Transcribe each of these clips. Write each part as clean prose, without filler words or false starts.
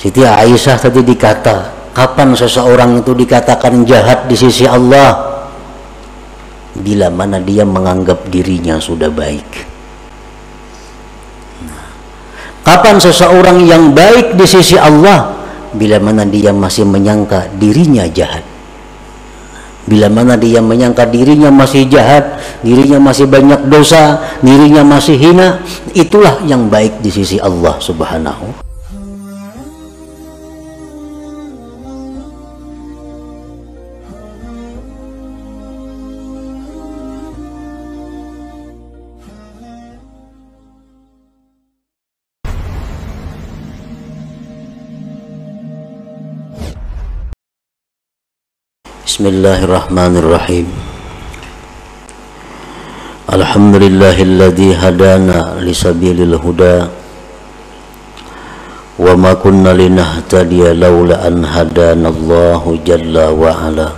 Siti Aisyah tadi dikata, kapan seseorang itu dikatakan jahat di sisi Allah? Bila mana dia menganggap dirinya sudah baik. Kapan seseorang yang baik di sisi Allah? Bila mana dia masih menyangka dirinya jahat. Bila mana dia menyangka dirinya masih jahat, dirinya masih banyak dosa, dirinya masih hina, itulah yang baik di sisi Allah Subhanahu. Bismillahirrahmanirrahim. Alhamdulillahilladzi hadana lisabilil huda wa ma kunna linahtadiya laula an hadanallahu jalla wa ala.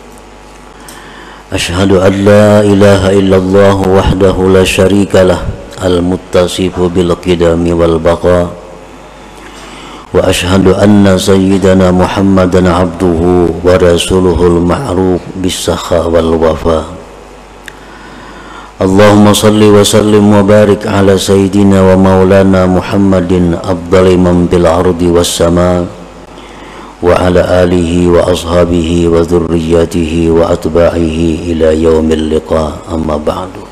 Asyhadu an la ilaha illallah wahdahu la syarikalah al-muttasifu bil qidami wal baqa. Wa ashhadu anna sayyidana Muhammadan abduhu wa rasuluhul ma'ruf bis-sakha wal wafa. Allahumma salli wa sallim wa barik ala sayyidina wa maulana Muhammadin afdali man bil ardi was sama wa ala alihi wa ashabihi wa dhurriyyatihi wa atba'ihi ila yaumil liqa, amma ba'du.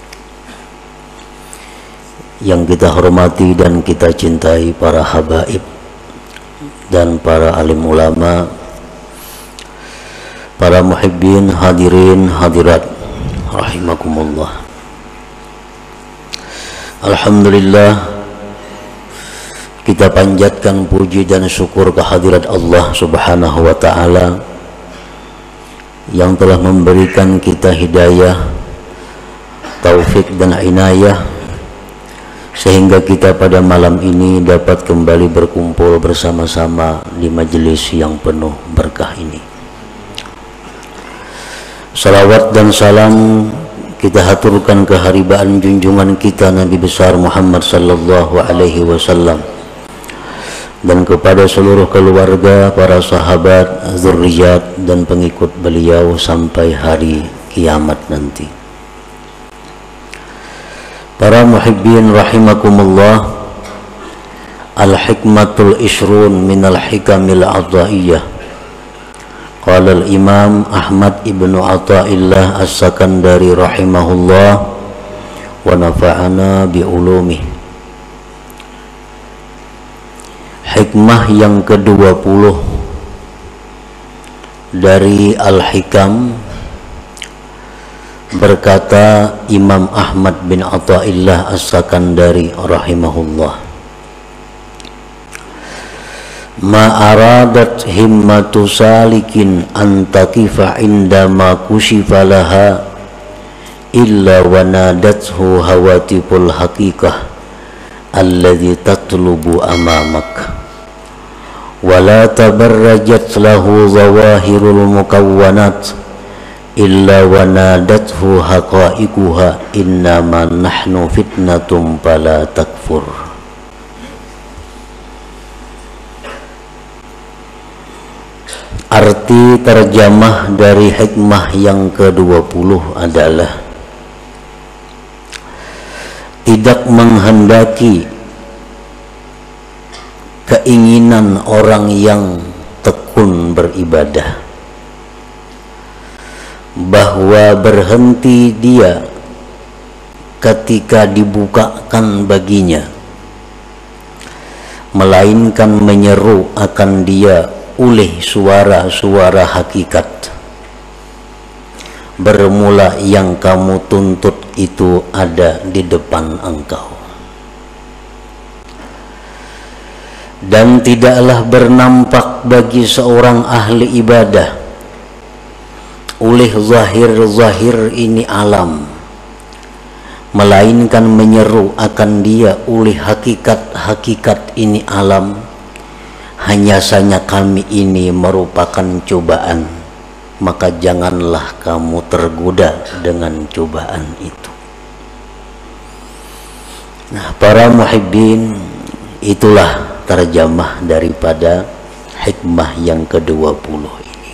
Yang kita hormati dan kita cintai para habaib dan para alim ulama, para muhibbin, hadirin, hadirat rahimakumullah. Alhamdulillah, kita panjatkan puji dan syukur kehadirat Allah Subhanahu wa ta'ala yang telah memberikan kita hidayah, taufik dan inayah, sehingga kita pada malam ini dapat kembali berkumpul bersama-sama di majelis yang penuh berkah ini. Salawat dan salam kita haturkan keharibaan junjungan kita Nabi besar Muhammad sallallahu alaihi wasallam dan kepada seluruh keluarga, para sahabat, zurriyat dan pengikut beliau sampai hari kiamat nanti. Para muhibbin rahimakumullah, al-hikmatul ishrun minal hikamil adha'iyah. Qala al-imam Ahmad ibnu Athaillah as-Sakandari rahimahullah wa nafa'ana bi'ulumih. Hikmah yang ke-20 dari Al-Hikam. Berkata Imam Ahmad bin Athaillah as-Sakandari rahimahullah, ma aradat himmatu salikin antakifa indama kushifa laha illa wa nadathu hawatiful haqiqah alladhi tatlubu amamak wa la tabarrajat lahu zawahirul mukawwanat illa wa nadathu haqa'iquha innama nahnu fitnatum fala takfur. Arti terjemah dari hikmah yang ke-20 adalah tidak menghendaki keinginan orang yang tekun beribadah bahwa berhenti dia ketika dibukakan baginya, melainkan menyeru akan dia oleh suara-suara hakikat. Bermula yang kamu tuntut itu ada di depan engkau, dan tidaklah bernampak bagi seorang ahli ibadah oleh zahir-zahir ini alam, melainkan menyeru akan dia oleh hakikat-hakikat ini alam. Hanya saja kami ini merupakan cobaan, maka janganlah kamu tergoda dengan cobaan itu. Nah, para muhibbin, itulah terjemah daripada hikmah yang ke-20 ini.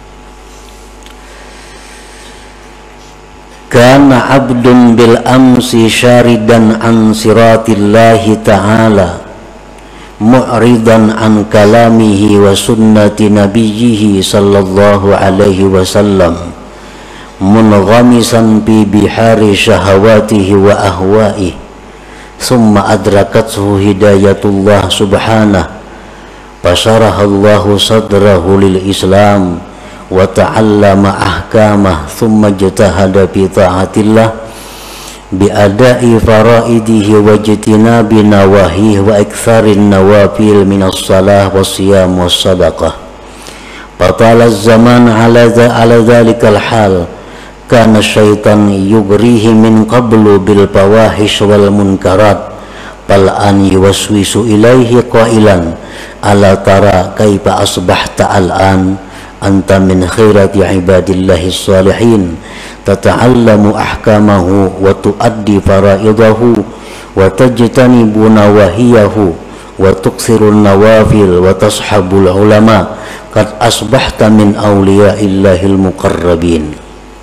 Kana abdun bil amsi syaridan an siratillahi ta'ala mu'ridan an kalamihi wa sunnati nabiyyihi sallallahu alaihi wasallam munghamisan bi bihari syahawatihi wa ahwaihi thumma adrakathu hidayatullah subhanahu fasarahallahu sadrahu lil islam wa ta'allama ahkamah thumma jatahada bi ta'atillah bi'adai faraidihi wa jitinabi nawahi wa iktharin nawafil minas salah wa siyam wa sadaqah fatala zaman ala dhalikal hal kana syaitan yugrihi min qablu bil fawahish wal munkarat bal an yuwaswisu ilaihi qailan ala tara kaifa asbahta al-an anta min khairati ibadillahi salihin tata'allamu ahkamahu wa tuaddi faraidahu wa tajtanibu nawahiyahu wa tuksirun nawafil wa tashabul ulama qad asbahta min awliyaillahil muqarrabin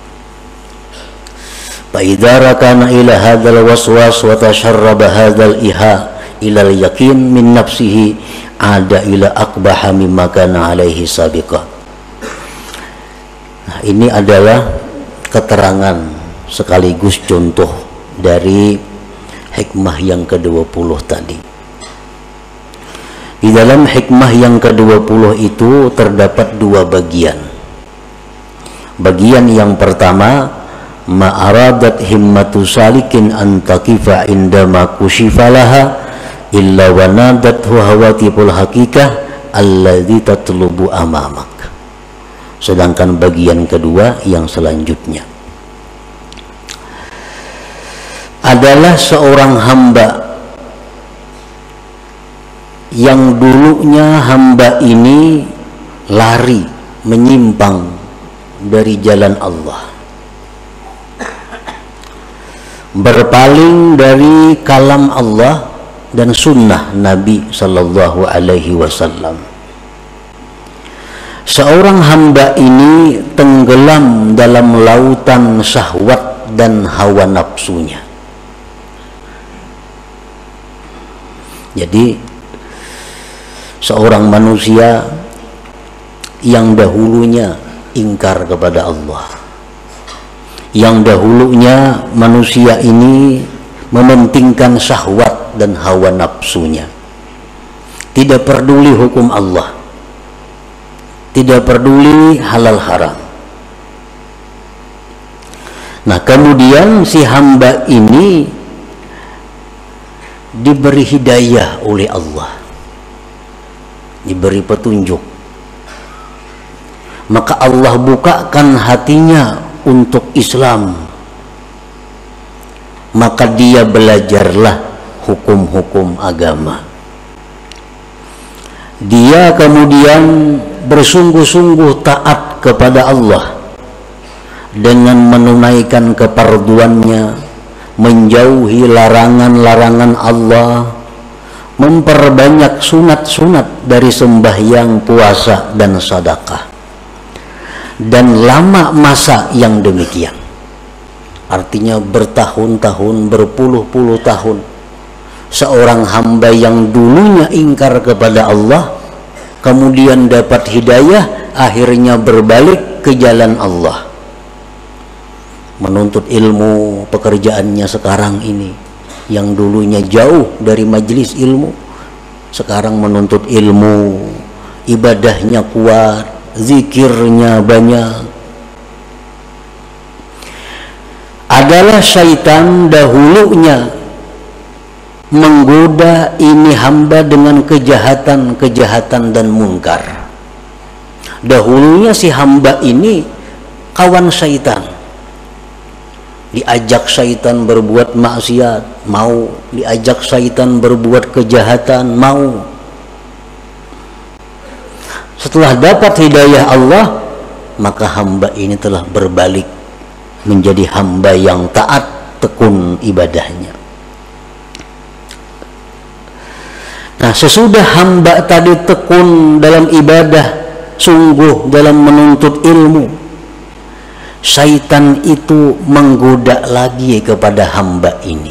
fa idza rakana ila hadzal waswas wa tasharraba hadzal iha ila al-yaqin min nafsihi ada ila aqbaha mimma kana alaihi sabiqah. Nah, ini adalah keterangan sekaligus contoh dari hikmah yang ke-20 tadi. Di dalam hikmah yang ke-20 itu terdapat dua bagian. Bagian yang pertama, ma'aradat himmatu salikin an taqifa indama kushifalaha illa wanadat hawatiful hakikah alladhi tatlubu amamak. Sedangkan bagian kedua yang selanjutnya adalah seorang hamba yang dulunya hamba ini lari menyimpang dari jalan Allah, berpaling dari kalam Allah dan sunnah Nabi sallallahu alaihi wasallam. Seorang hamba ini tenggelam dalam lautan syahwat dan hawa nafsunya. Jadi seorang manusia yang dahulunya ingkar kepada Allah, yang dahulunya manusia ini mementingkan syahwat dan hawa nafsunya, tidak peduli hukum Allah, tidak peduli halal haram. Nah, kemudian si hamba ini diberi hidayah oleh Allah, diberi petunjuk, maka Allah bukakan hatinya untuk Islam, maka dia belajarlah hukum-hukum agama. Dia kemudian bersungguh-sungguh taat kepada Allah dengan menunaikan keparduannya, menjauhi larangan-larangan Allah, memperbanyak sunat-sunat dari sembahyang, puasa, dan sedekah. Dan lama masa yang demikian, artinya bertahun-tahun, berpuluh-puluh tahun, seorang hamba yang dulunya ingkar kepada Allah kemudian dapat hidayah, akhirnya berbalik ke jalan Allah, menuntut ilmu. Pekerjaannya sekarang ini, yang dulunya jauh dari majelis ilmu, sekarang menuntut ilmu, ibadahnya kuat, zikirnya banyak. Adalah syaitan dahulunya menggoda ini hamba dengan kejahatan-kejahatan dan mungkar. Dahulunya si hamba ini kawan syaitan, diajak syaitan berbuat maksiat, mau. Diajak syaitan berbuat kejahatan, mau. Setelah dapat hidayah Allah, maka hamba ini telah berbalik menjadi hamba yang taat, tekun ibadahnya. Nah, sesudah hamba tadi tekun dalam ibadah, sungguh dalam menuntut ilmu, syaitan itu menggoda lagi kepada hamba ini.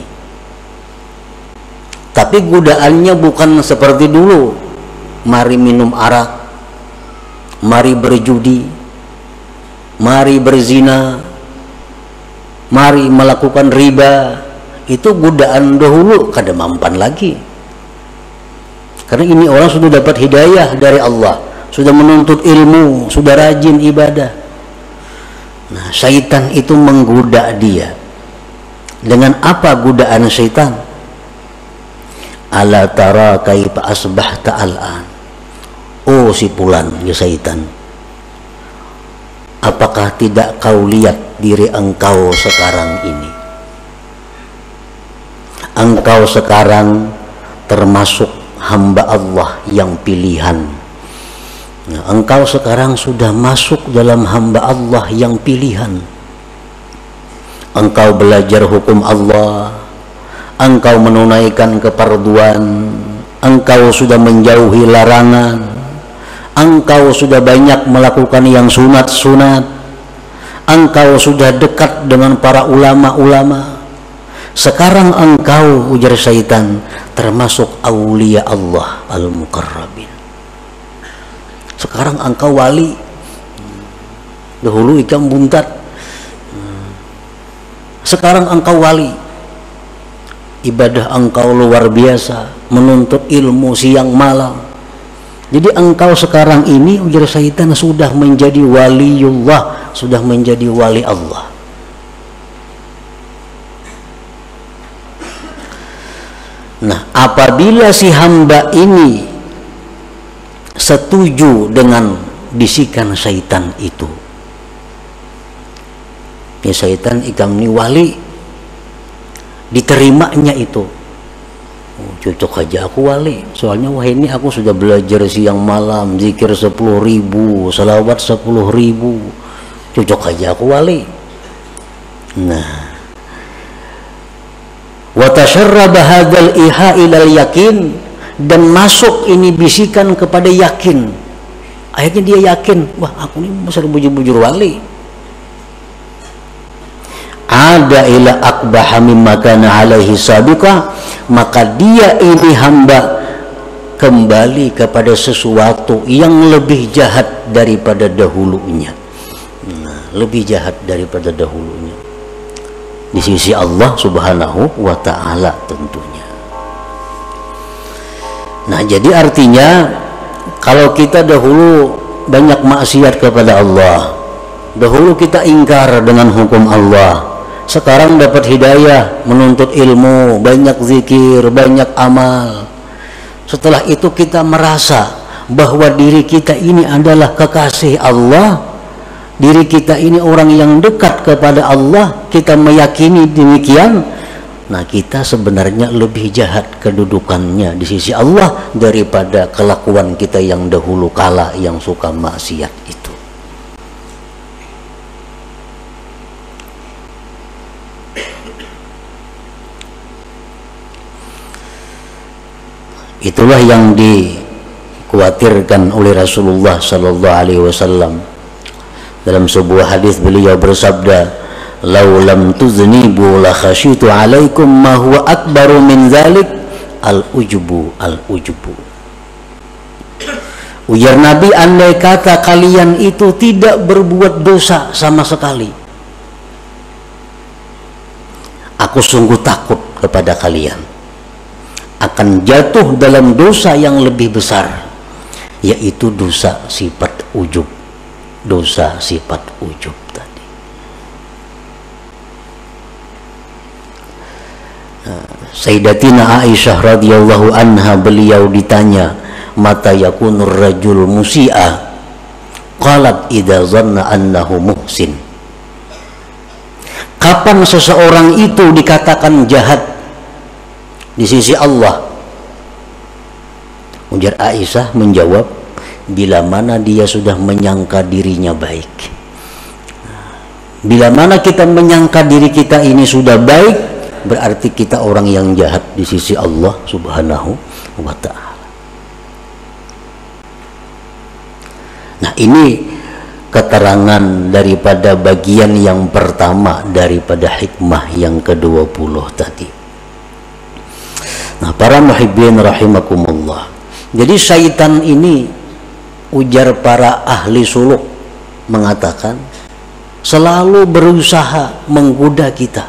Tapi godaannya bukan seperti dulu, mari minum arak, mari berjudi, mari berzina, mari melakukan riba. Itu godaan dahulu, kada mampan lagi. Karena ini orang sudah dapat hidayah dari Allah, sudah menuntut ilmu, sudah rajin ibadah. Nah, syaitan itu menggoda dia. Dengan apa godaan syaitan? Ala tara kaifa asbahta al'an. Oh si fulan, ya syaitan, apakah tidak kau lihat diri engkau sekarang ini? Engkau sekarang termasuk hamba Allah yang pilihan. Nah, engkau sekarang sudah masuk dalam hamba Allah yang pilihan. Engkau belajar hukum Allah, engkau menunaikan keparduan, engkau sudah menjauhi larangan, engkau sudah banyak melakukan yang sunat-sunat, engkau sudah dekat dengan para ulama-ulama. Sekarang engkau, ujar syaitan, termasuk aulia Allah al-muqarrabin. Sekarang engkau wali. Dahulu ikan buntat, sekarang engkau wali. Ibadah engkau luar biasa, menuntut ilmu siang malam. Jadi engkau sekarang ini, ujar syaitan, sudah menjadi waliullah, sudah menjadi wali Allah. Nah, apabila si hamba ini setuju dengan bisikan syaitan itu, ya syaitan ikam ni wali, diterimanya itu, oh, cocok aja aku wali, soalnya wah ini aku sudah belajar siang malam, zikir 10.000, salawat 10.000, cocok aja aku wali. Nah, wa tasyarraba hadzal iha ilal yakin, dan masuk ini bisikan kepada yakin. Akhirnya dia yakin, wah aku ini besar bujur-bujur wali. Ada ila akbaha mimma kana alaihi sabiqa, maka dia ini hamba kembali kepada sesuatu yang lebih jahat daripada dahulunya. Nah, lebih jahat daripada dahulunya di sisi Allah Subhanahu wa ta'ala tentunya. Nah, jadi artinya kalau kita dahulu banyak maksiat kepada Allah, dahulu kita ingkar dengan hukum Allah, sekarang dapat hidayah, menuntut ilmu, banyak zikir, banyak amal. Setelah itu kita merasa bahwa diri kita ini adalah kekasih Allah, diri kita ini orang yang dekat kepada Allah, kita meyakini demikian. Nah, kita sebenarnya lebih jahat kedudukannya di sisi Allah daripada kelakuan kita yang dahulu kala yang suka maksiat itu. Itulah yang dikhawatirkan oleh Rasulullah sallallahu alaihi wasallam. Dalam sebuah hadis beliau bersabda, "Lau lam tuznibu la khasyitu alaikum ma huwa akbaru min dzalik al-ujubu al-ujubu." Ujar Nabi, andai kata kalian itu tidak berbuat dosa sama sekali, aku sungguh takut kepada kalian akan jatuh dalam dosa yang lebih besar, yaitu dosa sifat ujub. Dosa sifat ujub tadi. Sayyidatina Aisyah radhiyallahu anha, beliau ditanya, mata yakunur rajul musi'a? Qalat idza zanna annahu muhsin. Kapan seseorang itu dikatakan jahat di sisi Allah? Ujar Aisyah menjawab, bila mana dia sudah menyangka dirinya baik. Bila mana kita menyangka diri kita ini sudah baik, berarti kita orang yang jahat di sisi Allah Subhanahu wa ta'ala. Nah, ini keterangan daripada bagian yang pertama daripada hikmah yang ke-20 tadi. Nah, para muhibbin rahimakumullah, jadi syaitan ini, ujar para ahli suluk, mengatakan selalu berusaha menggoda kita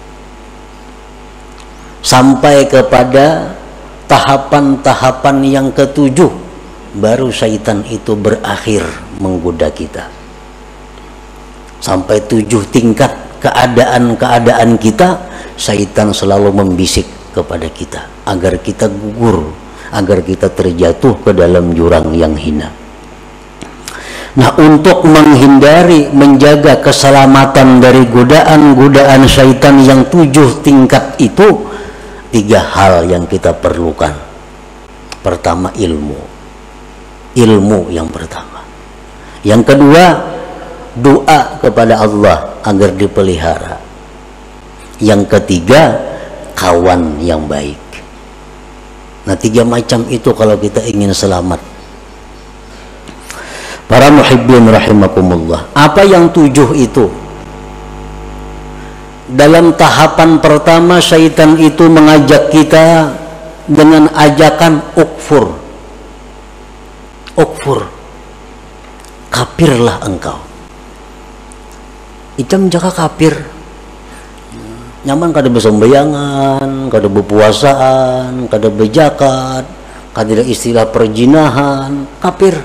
sampai kepada tahapan-tahapan yang ke-7, baru syaitan itu berakhir menggoda kita. Sampai 7 tingkat keadaan-keadaan kita, syaitan selalu membisik kepada kita agar kita gugur, agar kita terjatuh ke dalam jurang yang hina. Nah, untuk menghindari, menjaga keselamatan dari godaan-godaan syaitan yang 7 tingkat itu, 3 hal yang kita perlukan. Pertama, ilmu yang pertama. Yang kedua, doa kepada Allah agar dipelihara. Yang ketiga, kawan yang baik. Nah, 3 macam itu kalau kita ingin selamat. Para muhibbin rahimakumullah, apa yang 7 itu? Dalam tahapan pertama, syaitan itu mengajak kita dengan ajakan ukfur, kafirlah engkau. Icam jaka kafir, nyaman kada besembayangan, kada berpuasaan, kada berzakat, kada istilah perjinahan, kafir.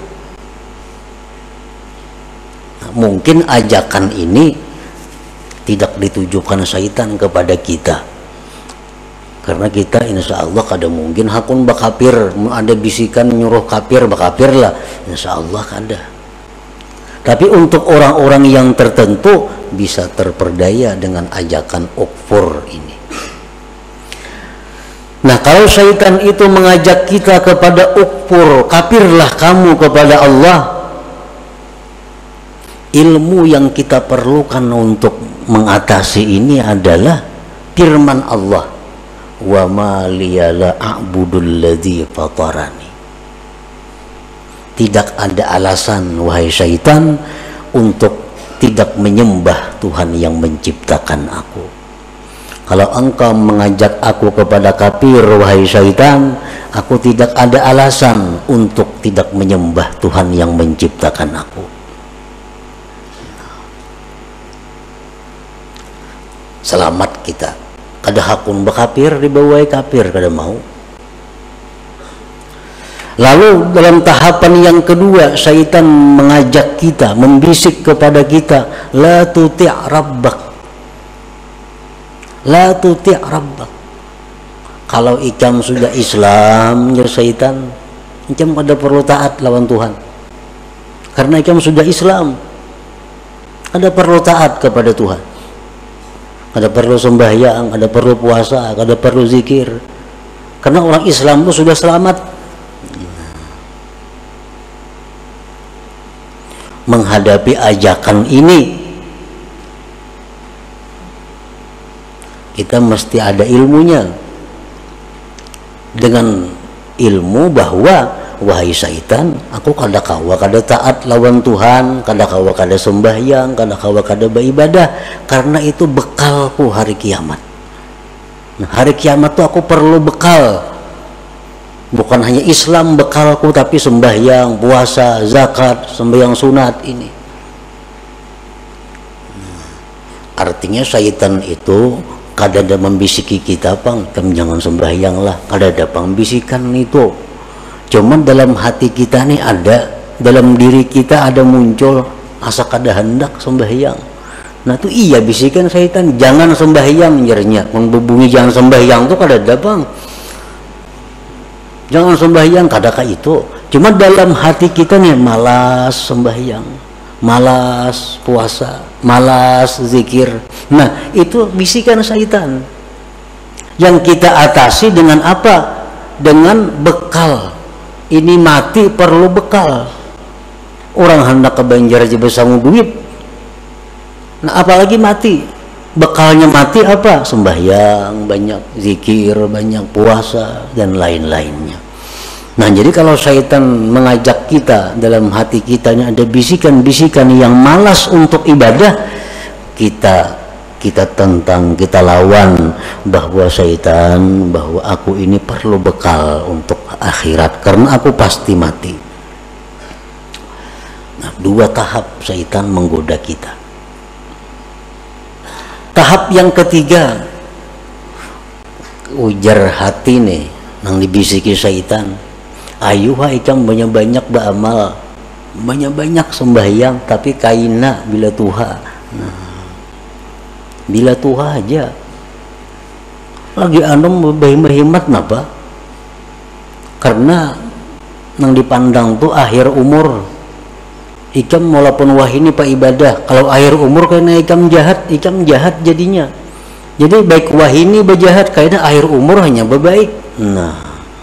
Nah, mungkin ajakan ini tidak ditujukan syaitan kepada kita, karena kita insya Allah kada mungkin hakun bakapir, ada bisikan nyuruh kafir bakapir lah, insya Allah kada. Tapi untuk orang-orang yang tertentu bisa terperdaya dengan ajakan ukfur ini. Nah, kalau syaitan itu mengajak kita kepada ukfur, kafirlah kamu kepada Allah, ilmu yang kita perlukan untuk mengatasi ini adalah firman Allah, wa ma liya la a'budul ladzi fatarani. Tidak ada alasan, wahai syaitan, untuk tidak menyembah Tuhan yang menciptakan aku. Kalau engkau mengajak aku kepada kafir, wahai syaitan, aku tidak ada alasan untuk tidak menyembah Tuhan yang menciptakan aku. Selamat kita, kada hakun bekafir, dibawai kafir kada mau. Lalu dalam tahapan yang kedua, syaitan mengajak kita, membisik kepada kita, la tuti' rabbak, la tuti' rabbak. Kalau ikam sudah Islam, ya syaitan, ikam kada perlu taat lawan Tuhan, karena ikam sudah Islam, kada perlu taat kepada Tuhan, kada perlu sembahyang, kada perlu puasa, kada perlu zikir, karena orang Islam itu sudah selamat. Menghadapi ajakan ini, kita mesti ada ilmunya. Dengan ilmu bahwa, wahai syaitan, aku kada kawa kada taat lawan Tuhan, kada kawa kada sembahyang, kada kawa kada beribadah, karena itu bekalku hari kiamat. Nah, hari kiamat tuh aku perlu bekal. Bukan hanya Islam bekalku, tapi sembahyang, puasa, zakat, sembahyang sunat ini. Artinya syaitan itu kada ada membisiki kita, pang, kamu jangan sembahyang lah, kada ada pembisikan itu. Cuman dalam hati kita nih ada, dalam diri kita ada muncul asa kada hendak sembahyang. Nah itu iya bisikan syaitan, jangan sembahyang, nyernya membubungi jangan sembahyang tuh kada ada, bang. Jangan sembahyang, kadakah itu. Cuma dalam hati kita nih malas sembahyang, malas puasa, malas zikir. Nah itu bisikan syaitan yang kita atasi dengan apa? Dengan bekal. Ini mati perlu bekal. Orang hendak ke Banjar aja bersama duit, nah apalagi mati. Bekalnya mati apa? Sembahyang banyak, zikir banyak, puasa dan lain-lainnya. Nah, jadi kalau syaitan mengajak kita, dalam hati kita ini ada bisikan-bisikan yang malas untuk ibadah, kita tentang, kita lawan bahwa syaitan, bahwa aku ini perlu bekal untuk akhirat karena aku pasti mati. Nah, dua tahap syaitan menggoda kita. Tahap yang ketiga, ujar hati nih nang dibisiki syaitan, ayo ikam banyak-banyak beramal, banyak-banyak sembahyang, tapi kaina bila tuha. Nah, bila tuha aja lagi anu berhemat napa, karena nang dipandang tuh akhir umur. Ikam walaupun wahini pak ibadah, kalau akhir umur karena ikam jahat jadinya. Jadi baik wahini berjahat karena akhir umur hanya berbaik. Nah,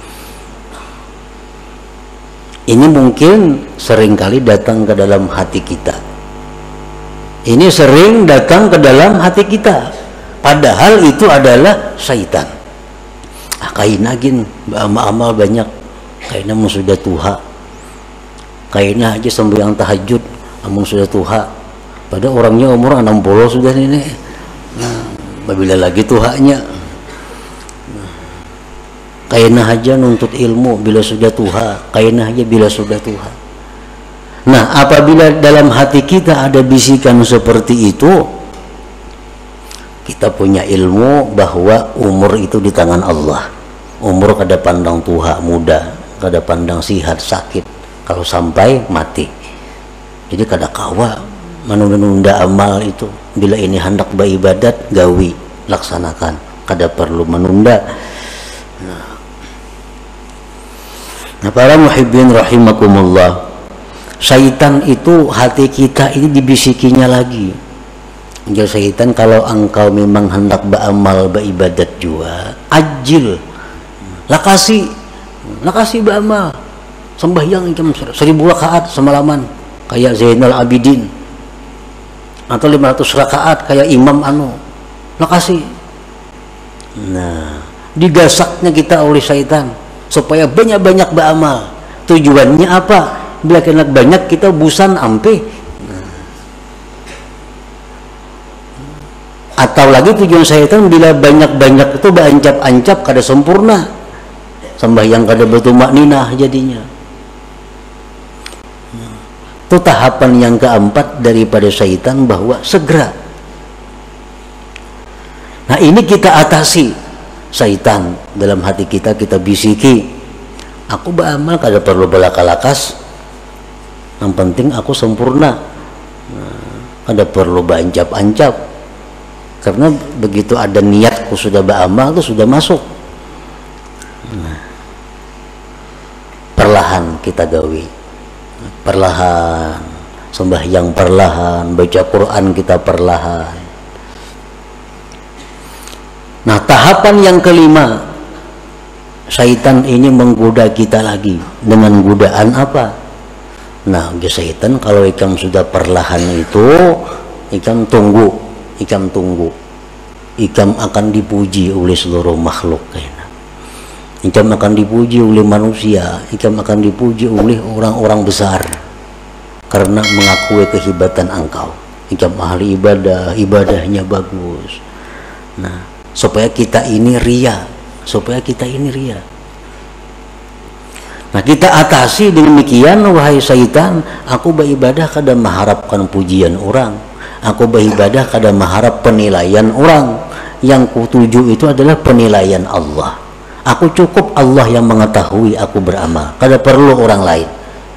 ini mungkin seringkali datang ke dalam hati kita. Ini sering datang ke dalam hati kita, padahal itu adalah syaitan. Kaina gin amal banyak, kaina mun sudah tuha, kaina aja sembahyang tahajud amun sudah tuha, pada orangnya umur 60 sudah nenek. Nah, bila lagi tuhanya, kaina aja nuntut ilmu bila sudah tuha, kaina aja bila sudah tuha. Nah, apabila dalam hati kita ada bisikan seperti itu, kita punya ilmu bahwa umur itu di tangan Allah. Umur kada pandang tuha muda, kada pandang sihat sakit, kalau sampai mati. Jadi kada kawa menunda-nunda amal itu. Bila ini hendak beribadat, gawi, laksanakan, kada perlu menunda. Nah, para muhibbin rahimakumullah, syaitan itu hati kita ini dibisikinya lagi. Jadi syaitan, kalau engkau memang hendak beramal beribadat juga, ajil, lakasi beramal, sembahyang 1000 rakaat semalaman kayak Zainal Abidin, atau 500 rakaat kayak Imam anu, lakasi. Nah, digasaknya kita oleh syaitan supaya banyak-banyak beramal. Tujuannya apa? Bila kena banyak kita busan ampe. Atau lagi tujuan syaitan bila banyak-banyak itu berancap-ancap kada sempurna, sembahyang kada bertumak ninah jadinya. Itu tahapan yang keempat daripada syaitan, bahwa segera. Nah, ini kita atasi syaitan dalam hati kita, kita bisiki, aku beramal kada perlu belaka-lakas, yang penting aku sempurna. Kada perlu berancap-ancap, karena begitu ada niatku sudah beramal itu sudah masuk. Perlahan kita gawi, perlahan sembahyang, perlahan baca Quran kita perlahan. Nah, tahapan yang kelima, syaitan ini menggoda kita lagi dengan godaan apa? Nah, syaitan kalau ikam sudah perlahan itu, ikam tunggu, ikam akan dipuji oleh seluruh makhluk. Ikam akan dipuji oleh manusia, ikam akan dipuji oleh orang-orang besar karena mengakui kehebatan engkau. Ikam ahli ibadah, ibadahnya bagus. Nah, supaya kita ini ria, Nah, kita atasi demikian, wahai syaitan, aku beribadah kada mengharapkan pujian orang, aku beribadah kada mengharap penilaian orang. Yang kutuju itu adalah penilaian Allah. Aku cukup Allah yang mengetahui aku beramal, kada perlu orang lain.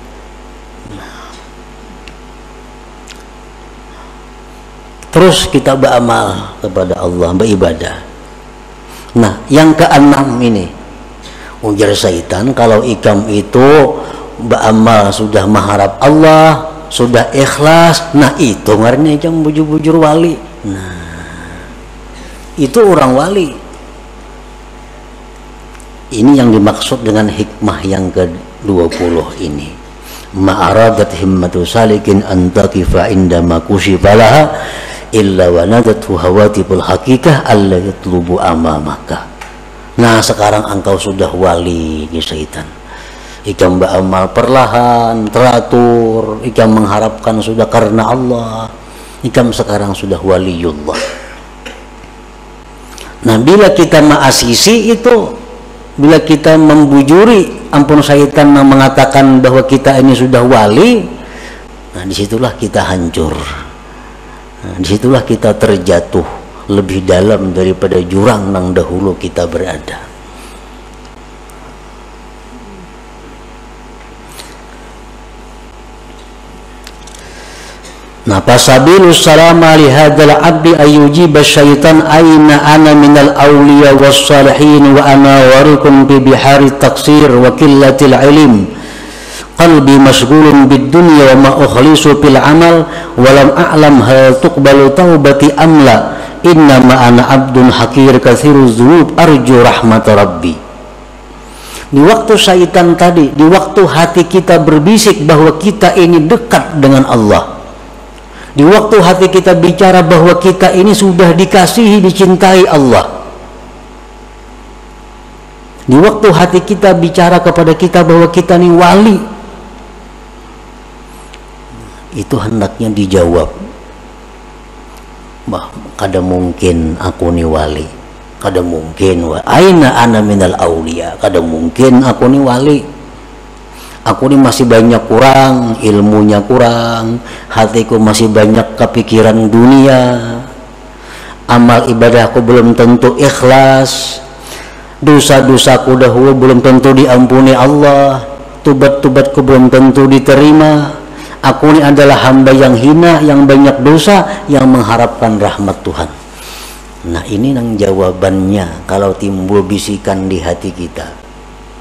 Terus kita beramal kepada Allah, beribadah. Nah, yang keenam ini, ujar syaitan, kalau ikam itu beramal sudah mengharap Allah, sudah ikhlas, nah itu ngarannya ikam bujur-bujur wali. Nah, itu orang wali. Ini yang dimaksud dengan hikmah yang ke-20 ini. Ma'aradat himmatu salikin antakifa indama kusifalaha illa wanadathu hawatibul hakikah alla yatlubu amamaka. Nah, sekarang engkau sudah wali di syaitan. Ikam beramal perlahan, teratur, ikam mengharapkan sudah karena Allah, ikam sekarang sudah waliullah. Nah, bila kita ma'asisi itu, bila kita membujuri ampun syaitan yang mengatakan bahwa kita ini sudah wali, nah disitulah kita hancur. Nah, disitulah kita terjatuh lebih dalam daripada jurang yang dahulu kita berada. Nah, fasabilus salama li hadzal abdi ayyujiba syaitan aina ana minal awliya was salihin wa ana warikum bi bihari taksir wa qillatil ilm qalbi mashghulun bid dunya wa ma ukhlisu fil amal wa lam a'lam hal tuqbalu taubati amla inna ma ana abdun hakir katsiruz dzunub arju rahmat rabbi. Di waktu syaitan tadi, di waktu hati kita berbisik bahwa kita ini dekat dengan Allah, di waktu hati kita bicara bahwa kita ini sudah dikasihi, dicintai Allah, di waktu hati kita bicara kepada kita bahwa kita ini wali, itu hendaknya dijawab, bah, kada mungkin aku ini wali, kada mungkin aina ana minal aulia, kada mungkin aku ini wali. Aku ini masih banyak kurang, ilmunya kurang, hatiku masih banyak kepikiran dunia, amal ibadahku belum tentu ikhlas, dosa-dosaku dahulu belum tentu diampuni Allah, tubat-tubatku belum tentu diterima. Aku ini adalah hamba yang hina, yang banyak dosa, yang mengharapkan rahmat Tuhan. Nah, ini yang jawabannya kalau timbul bisikan di hati kita.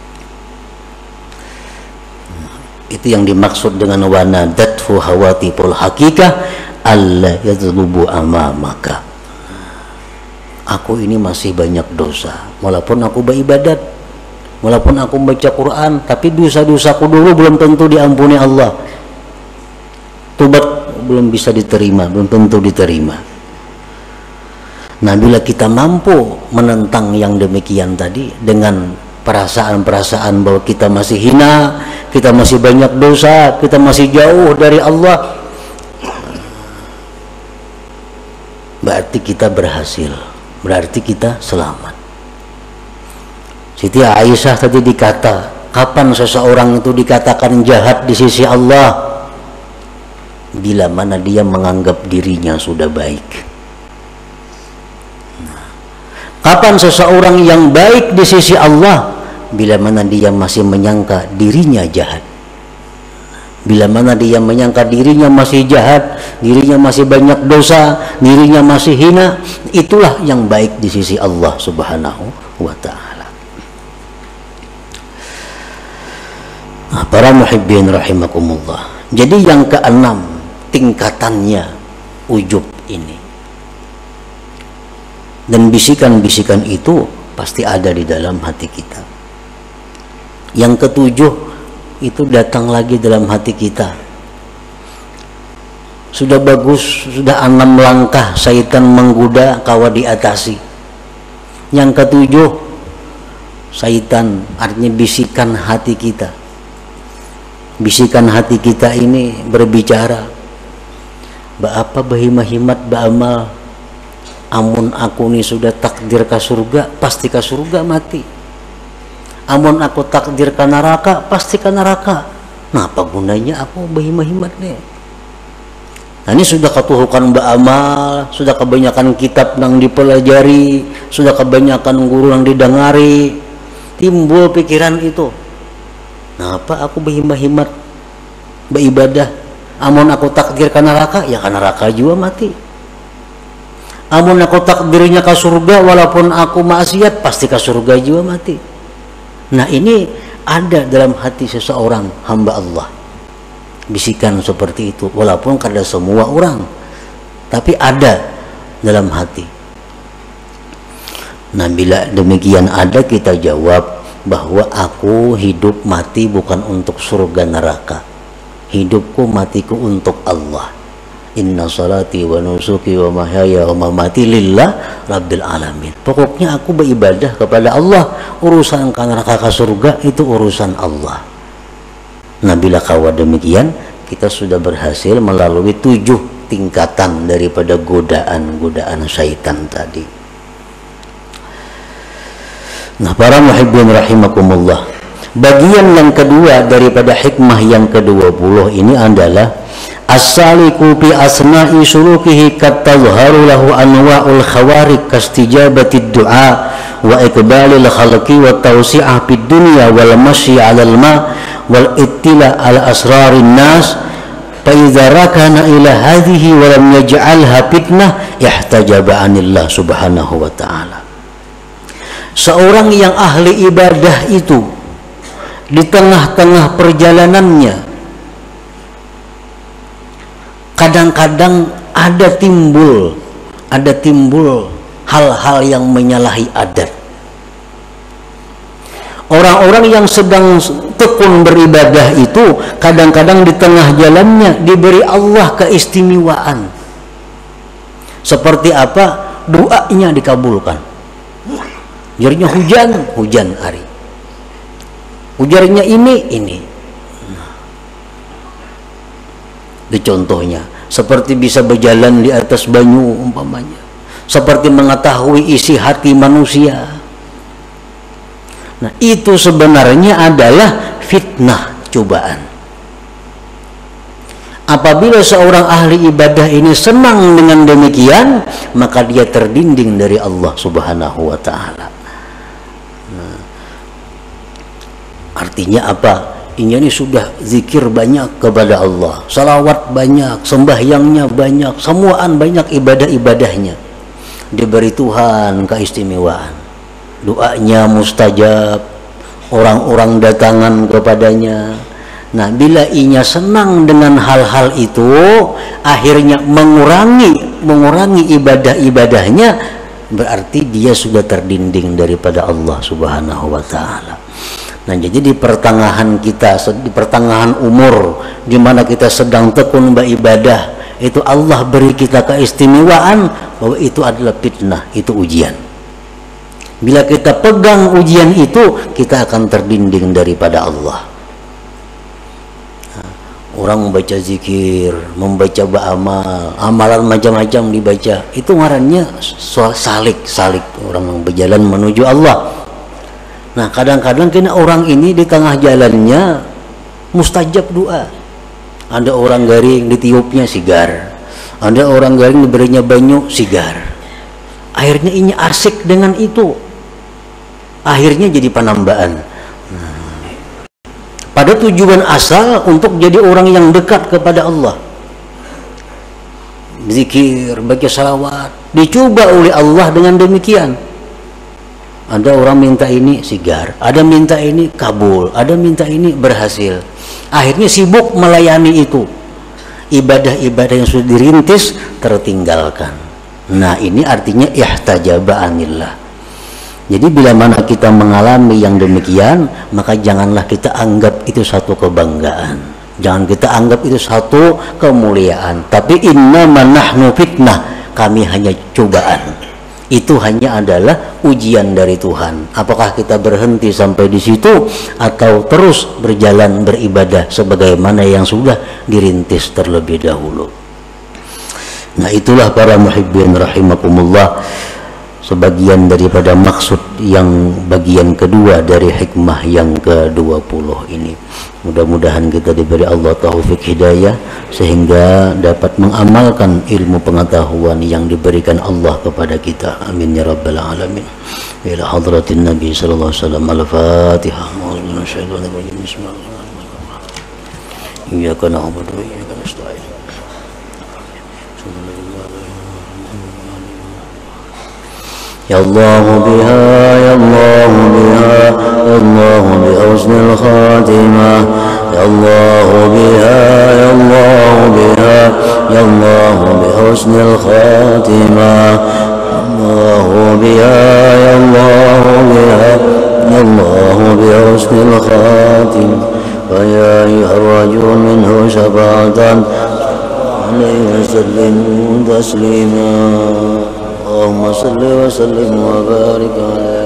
Itu yang dimaksud dengan wanadathu hawatiful hakikah alla yadlubu amamaka. Aku ini masih banyak dosa, walaupun aku beribadat, walaupun aku baca Quran, tapi dosa-dosaku dulu belum tentu diampuni Allah, tubat belum bisa diterima, belum tentu diterima. Nah, bila kita mampu menentang yang demikian tadi dengan perasaan-perasaan bahwa kita masih hina, kita masih banyak dosa, kita masih jauh dari Allah, berarti kita berhasil, berarti kita selamat. Siti Aisyah tadi dikata, kapan seseorang itu dikatakan jahat di sisi Allah? Bila mana dia menganggap dirinya sudah baik. Kapan seseorang yang baik di sisi Allah? Bila mana dia masih menyangka dirinya jahat, bila mana dia menyangka dirinya masih jahat, dirinya masih banyak dosa, dirinya masih hina, itulah yang baik di sisi Allah Subhanahu wa ta'ala. Nah, para muhibbin rahimakumullah, jadi yang keenam tingkatannya ujub ini, dan bisikan-bisikan itu pasti ada di dalam hati kita. Yang ketujuh itu datang lagi dalam hati kita. Sudah bagus, sudah 6 langkah syaitan menggoda kawa diatasi. Yang ketujuh, syaitan artinya bisikan hati kita. Bisikan hati kita ini berbicara, apa bahimahimat ba'amal, amun aku ini sudah takdir ke surga, pasti ke surga mati. Amun aku takdir ke neraka, pasti ke neraka. Nah, apa gunanya aku berhimat-himat nih? Nah, ini sudah ketuhukan beramal, sudah kebanyakan kitab yang dipelajari, sudah kebanyakan guru yang didengari, timbul pikiran itu. Nah, apa aku berhimat-himat beribadah? Amun aku takdir ke neraka, ya ke neraka juga mati. Amun aku takdirnya ke surga, walaupun aku maksiat, pasti ke surga juga mati. Nah, ini ada dalam hati seseorang hamba Allah, bisikan seperti itu, walaupun kada semua orang, tapi ada dalam hati. Nah, bila demikian ada, kita jawab bahwa aku hidup mati bukan untuk surga neraka, hidupku matiku untuk Allah. Inna salati wa nusuki wa mahyaya wa mamati lillah rabbil alamin. Pokoknya aku beribadah kepada Allah. Urusan ke neraka ke surga itu urusan Allah. Nah, bila kawa demikian, kita sudah berhasil melalui 7 tingkatan daripada godaan-godaan syaitan tadi. Nah, para muhibbin rahimakumullah, bagian yang kedua daripada hikmah yang ke-20 ini adalah as-saliku fi asna'i sulukihi katazharu lahu anwa'ul khawarik kastijabatid du'a wa iqbalil khalqi wa tawsi'ah fid dunya wal masyi 'alal ma' wal ittila' ala asrarin nas fa idza rakana ila hadhihi wa lam yaj'alha fitnah ihtajaba 'anillah subhanahu wa ta'ala. Seorang yang ahli ibadah itu di tengah-tengah perjalanannya kadang-kadang ada timbul hal-hal yang menyalahi adat. Orang-orang yang sedang tekun beribadah itu kadang-kadang di tengah jalannya diberi Allah keistimewaan. Seperti apa? Doanya dikabulkan. Ujarnya hujan hari. Ujarnya ini. Itu contohnya. Seperti bisa berjalan di atas banyu umpamanya. Seperti mengetahui isi hati manusia. Nah, itu sebenarnya adalah fitnah, cobaan. Apabila seorang ahli ibadah ini senang dengan demikian, maka dia terdinding dari Allah Subhanahu wa ta'ala. Nah, artinya apa? Ini sudah zikir banyak kepada Allah, salawat banyak, sembahyangnya banyak, semuaan banyak ibadah-ibadahnya. Diberi Tuhan keistimewaan. Doanya mustajab, orang-orang datangan kepadanya. Nah, bila inya senang dengan hal-hal itu, akhirnya mengurangi ibadah-ibadahnya, berarti dia sudah terdinding daripada Allah Subhanahu wa ta'ala. Nah, jadi di pertengahan umur, di mana kita sedang tekun beribadah, itu Allah beri kita keistimewaan bahwa itu adalah fitnah, itu ujian. Bila kita pegang ujian itu, kita akan terdinding daripada Allah. Orang membaca zikir, membaca ba'amal, amalan macam-macam dibaca, itu ngarannya salik, orang yang berjalan menuju Allah. Nah, kadang-kadang kena orang ini di tengah jalannya mustajab doa. Ada orang garing ditiupnya sigar, ada orang garing diberinya banyu sigar. Akhirnya ini arsik dengan itu, akhirnya jadi penambaan. Pada tujuan asal untuk jadi orang yang dekat kepada Allah, zikir, baca salawat, dicoba oleh Allah dengan demikian. Ada orang minta ini sigar, ada minta ini kabul, ada minta ini berhasil. Akhirnya sibuk melayani itu. Ibadah-ibadah yang sudah dirintis tertinggalkan. Nah, ini artinya ihtajaba anillah. Jadi bila mana kita mengalami yang demikian, maka janganlah kita anggap itu satu kebanggaan, jangan kita anggap itu satu kemuliaan. Tapi innama nahnu fitnah, kami hanya cobaan. Itu hanya adalah ujian dari Tuhan. Apakah kita berhenti sampai di situ atau terus berjalan beribadah sebagaimana yang sudah dirintis terlebih dahulu. Nah, itulah para muhibbin rahimakumullah, sebagian daripada maksud yang bagian kedua dari hikmah yang ke-20 ini. Mudah-mudahan kita diberi Allah taufik hidayah sehingga dapat mengamalkan ilmu pengetahuan yang diberikan Allah kepada kita. Amin ya rabbal alamin. Ila hadratin Nabi sallallahu alaihi wasallam. Al-Fatihah. Bismillahirrahmanirrahim. Iyyaka na'budu wa iyyaka nasta'in. يا الله بها يا الله بها يا الله بحسن الخاتمة يا الله بها يا الله بها يا الله بحسن الخاتمة الله بها يا الله بها يا الله بحسن الخاتمة فيا أيها الرجل منه شفاعة عليه وسلم تسليما اللهم صل وسلم وبارك عليه